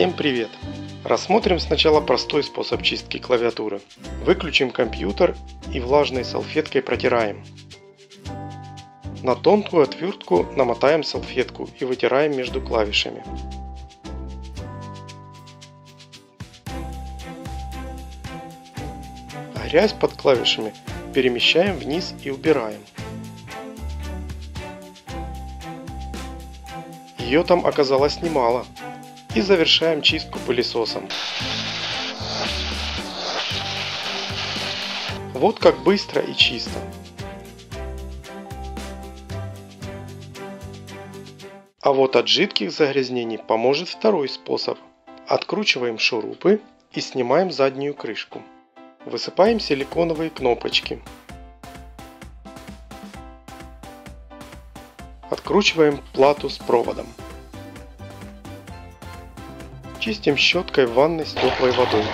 Всем привет! Рассмотрим сначала простой способ чистки клавиатуры. Выключим компьютер и влажной салфеткой протираем. На тонкую отвертку намотаем салфетку и вытираем между клавишами. Грязь под клавишами перемещаем вниз и убираем. Ее там оказалось немало. И завершаем чистку пылесосом. Вот как быстро и чисто. А вот от жидких загрязнений поможет второй способ. Откручиваем шурупы и снимаем заднюю крышку. Высыпаем силиконовые кнопочки. Откручиваем плату с проводом. Чистим щеткой в ванной с теплой водой.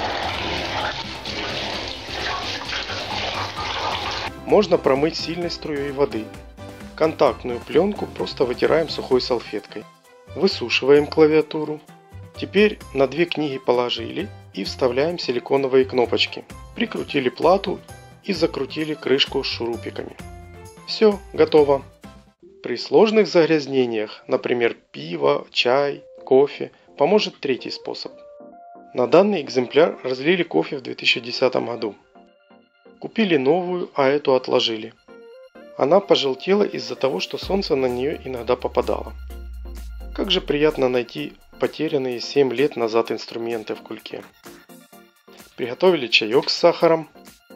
Можно промыть сильной струей воды. Контактную пленку просто вытираем сухой салфеткой. Высушиваем клавиатуру. Теперь на две книги положили и вставляем силиконовые кнопочки. Прикрутили плату и закрутили крышку с шурупиками. Все, готово. При сложных загрязнениях, например, пиво, чай, кофе, поможет третий способ. На данный экземпляр разлили кофе в 2010 году. Купили новую, а эту отложили. Она пожелтела из-за того, что солнце на нее иногда попадало. Как же приятно найти потерянные 7 лет назад инструменты в кульке. Приготовили чаек с сахаром.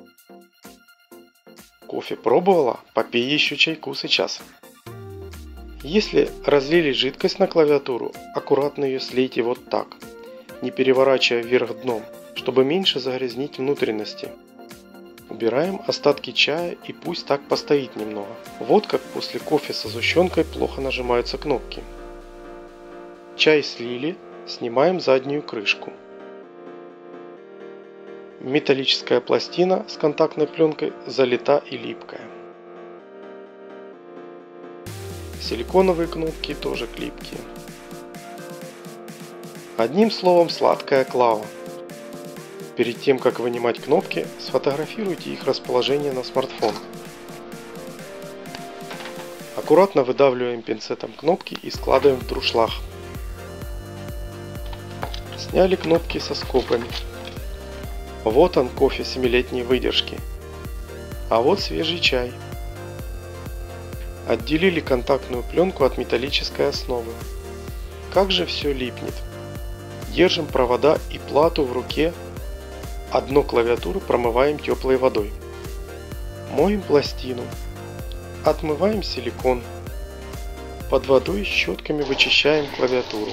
Кофе пробовала? Попей еще чайку сейчас. Если разлили жидкость на клавиатуру, аккуратно ее слейте вот так, не переворачивая вверх дном, чтобы меньше загрязнить внутренности. Убираем остатки чая и пусть так постоит немного. Вот как после кофе со сгущенкой плохо нажимаются кнопки. Чай слили, снимаем заднюю крышку. Металлическая пластина с контактной пленкой залита и липкая. Силиконовые кнопки тоже клипкие. Одним словом, сладкая клава. Перед тем, как вынимать кнопки, сфотографируйте их расположение на смартфон. Аккуратно выдавливаем пинцетом кнопки и складываем в друшлаг. Сняли кнопки со скобами. Вот он, кофе 7-летней выдержки. А вот свежий чай. Отделили контактную пленку от металлической основы. Как же все липнет. Держим провода и плату в руке. А дно клавиатуры промываем теплой водой. Моем пластину. Отмываем силикон. Под водой щетками вычищаем клавиатуру.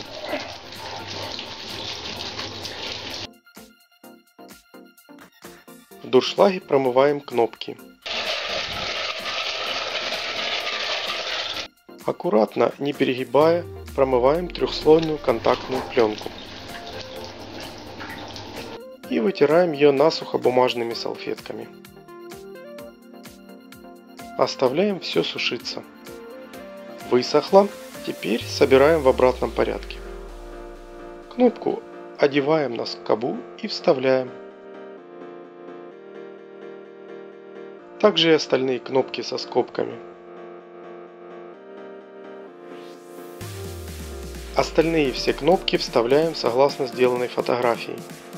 В дуршлаге промываем кнопки. Аккуратно, не перегибая, промываем трехслойную контактную пленку. И вытираем ее насухо бумажными салфетками. Оставляем все сушиться. Высохло. Теперь собираем в обратном порядке. Кнопку одеваем на скобу и вставляем. Также и остальные кнопки со скобками. Остальные все кнопки вставляем согласно сделанной фотографии.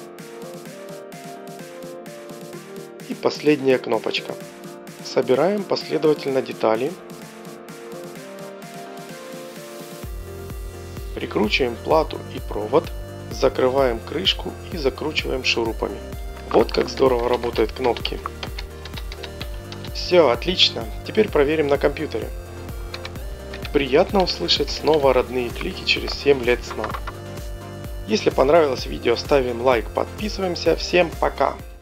И последняя кнопочка. Собираем последовательно детали. Прикручиваем плату и провод. Закрываем крышку и закручиваем шурупами. Вот как здорово работают кнопки. Все, отлично. Теперь проверим на компьютере. Приятно услышать снова родные клики через 7 лет сна. Если понравилось видео, ставим лайк, подписываемся. Всем пока!